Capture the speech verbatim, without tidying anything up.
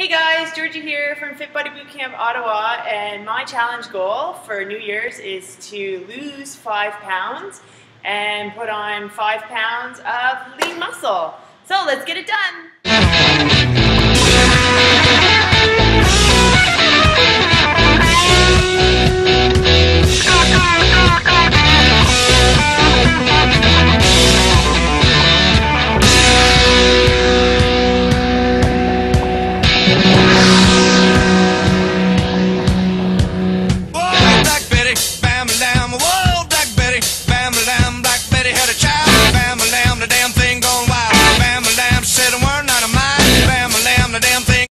Hey guys, Georgie here from Fit Body Bootcamp Ottawa, and my challenge goal for New Year's is to lose five pounds and put on five pounds of lean muscle. So let's get it done.